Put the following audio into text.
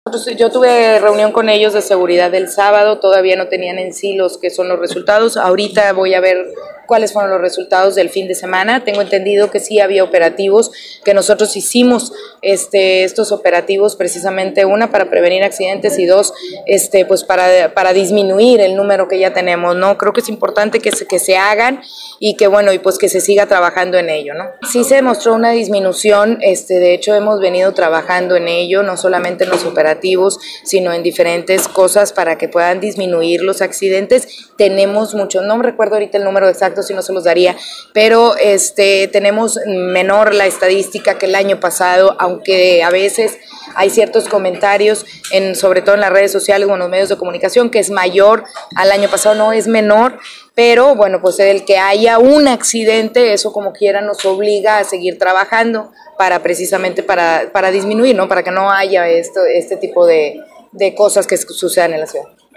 Yo tuve reunión con ellos de seguridad el sábado, todavía no tenían en sí los que son los resultados. Ahorita voy a ver cuáles fueron los resultados del fin de semana. Tengo entendido que sí había operativos, que nosotros hicimos estos operativos precisamente, una, para prevenir accidentes y dos, pues para disminuir el número que ya tenemos, ¿no? Creo que es importante que se hagan y que, bueno, y pues que se siga trabajando en ello, ¿no? Sí se demostró una disminución, de hecho hemos venido trabajando en ello, no solamente en los operativos, sino en diferentes cosas para que puedan disminuir los accidentes. Tenemos mucho, no me recuerdo ahorita el número exacto, si no se los daría, pero tenemos menor la estadística que el año pasado, aunque a veces hay ciertos comentarios, sobre todo en las redes sociales o en los medios de comunicación, que es mayor al año pasado, no es menor, pero bueno, pues el que haya un accidente, eso como quiera nos obliga a seguir trabajando precisamente para disminuir, ¿no? Para que no haya este tipo de cosas que sucedan en la ciudad.